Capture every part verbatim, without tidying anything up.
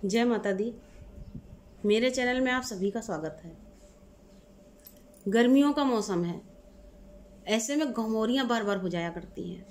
जय माता दी। मेरे चैनल में आप सभी का स्वागत है। गर्मियों का मौसम है, ऐसे में घमौरियाँ बार बार हो जाया करती हैं।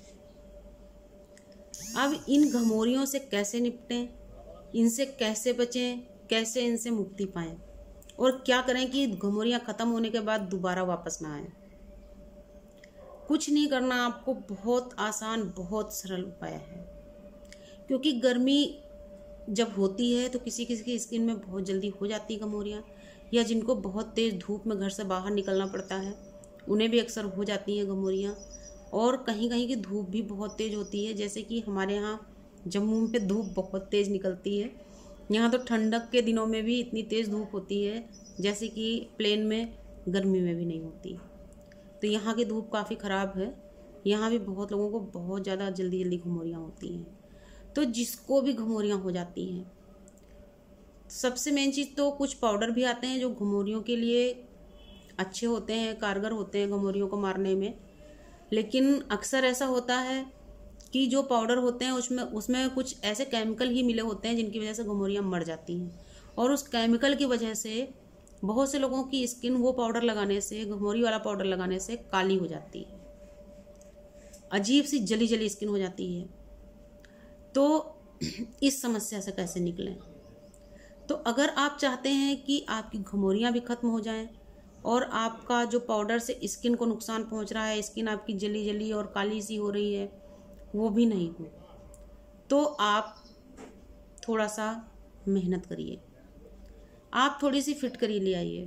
अब इन घमौरियों से कैसे निपटें, इनसे कैसे बचें, कैसे इनसे मुक्ति पाएं और क्या करें कि घमौरियाँ ख़त्म होने के बाद दोबारा वापस ना आए। कुछ नहीं करना आपको, बहुत आसान बहुत सरल उपाय है। क्योंकि गर्मी जब होती है तो किसी किसी की स्किन में बहुत जल्दी हो जाती है घमौरियाँ, या जिनको बहुत तेज़ धूप में घर से बाहर निकलना पड़ता है उन्हें भी अक्सर हो जाती हैं घमौरियाँ। और कहीं कहीं की धूप भी बहुत तेज़ होती है, जैसे कि हमारे यहाँ जम्मू में धूप बहुत तेज़ निकलती है। यहाँ तो ठंडक के दिनों में भी इतनी तेज़ धूप होती है जैसे कि प्लेन में गर्मी में भी नहीं होती। तो यहाँ की धूप काफ़ी ख़राब है। यहाँ भी बहुत लोगों को बहुत ज़्यादा जल्दी जल्दी घमौरियाँ होती हैं। तो जिसको भी घमौरियाँ हो जाती हैं, सबसे मेन चीज़ तो कुछ पाउडर भी आते हैं जो घमौरियों के लिए अच्छे होते हैं, कारगर होते हैं घमौरियों को मारने में। लेकिन अक्सर ऐसा होता है कि जो पाउडर होते हैं उसमें उसमें कुछ ऐसे केमिकल ही मिले होते हैं जिनकी वजह से घमौरियाँ मर जाती हैं। और उस केमिकल की वजह से बहुत से लोगों की स्किन वो पाउडर लगाने से, घमौरी वाला पाउडर लगाने से काली हो जाती है, अजीब सी जली जली स्किन हो जाती है। तो इस समस्या से कैसे निकलें? तो अगर आप चाहते हैं कि आपकी घमौरियाँ भी ख़त्म हो जाएं और आपका जो पाउडर से स्किन को नुकसान पहुंच रहा है, स्किन आपकी जली जली और काली सी हो रही है, वो भी नहीं हो, तो आप थोड़ा सा मेहनत करिए। आप थोड़ी सी फिटकरी ले आइए।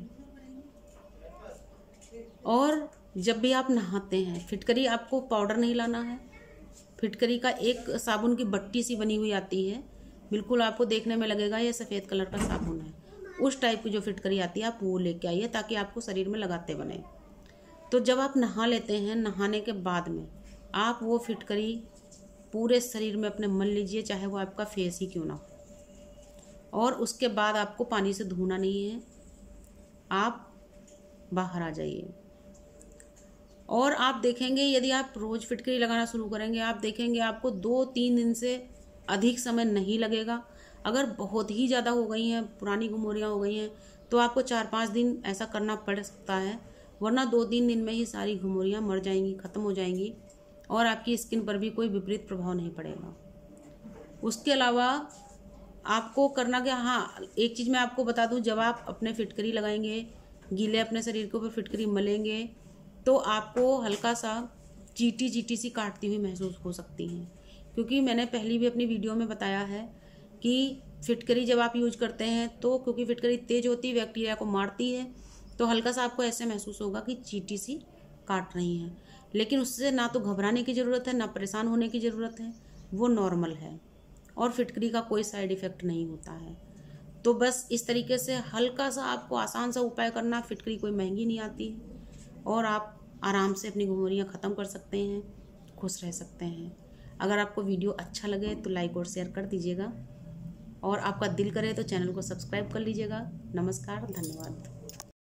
और जब भी आप नहाते हैं, फिटकरी आपको पाउडर नहीं लाना है। फिटकरी का एक साबुन की बट्टी सी बनी हुई आती है, बिल्कुल आपको देखने में लगेगा ये सफ़ेद कलर का साबुन है। उस टाइप की जो फिटकरी आती है आप वो लेके आइए ताकि आपको शरीर में लगाते बने। तो जब आप नहा लेते हैं, नहाने के बाद में आप वो फिटकरी पूरे शरीर में अपने मल लीजिए, चाहे वो आपका फेस ही क्यों ना हो। और उसके बाद आपको पानी से धोना नहीं है, आप बाहर आ जाइए। और आप देखेंगे यदि आप रोज़ फिटकरी लगाना शुरू करेंगे, आप देखेंगे आपको दो तीन दिन से अधिक समय नहीं लगेगा। अगर बहुत ही ज़्यादा हो गई हैं, पुरानी घमौरियाँ हो गई हैं, तो आपको चार पाँच दिन ऐसा करना पड़ सकता है, वरना दो तीन दिन में ही सारी घमौरियाँ मर जाएंगी, ख़त्म हो जाएंगी और आपकी स्किन पर भी कोई विपरीत प्रभाव नहीं पड़ेगा। उसके अलावा आपको करना क्या, हाँ एक चीज़ मैं आपको बता दूँ, जब आप अपने फिटकरी लगाएंगे, गीले अपने शरीर के ऊपर फिटकरी मलेंगे, तो आपको हल्का सा चीटी चीटी सी काटती हुई महसूस हो सकती हैं। क्योंकि मैंने पहले भी अपनी वीडियो में बताया है कि फिटकरी जब आप यूज करते हैं तो क्योंकि फिटकरी तेज होती है, बैक्टीरिया को मारती है, तो हल्का सा आपको ऐसे महसूस होगा कि चीटी सी काट रही हैं। लेकिन उससे ना तो घबराने की ज़रूरत है, ना परेशान होने की ज़रूरत है, वो नॉर्मल है और फिटकरी का कोई साइड इफ़ेक्ट नहीं होता है। तो बस इस तरीके से हल्का सा आपको आसान सा उपाय करना। फिटकरी कोई महंगी नहीं आती है और आप आराम से अपनी घमौरियाँ ख़त्म कर सकते हैं, खुश रह सकते हैं। अगर आपको वीडियो अच्छा लगे तो लाइक और शेयर कर दीजिएगा, और आपका दिल करे तो चैनल को सब्सक्राइब कर लीजिएगा। नमस्कार, धन्यवाद।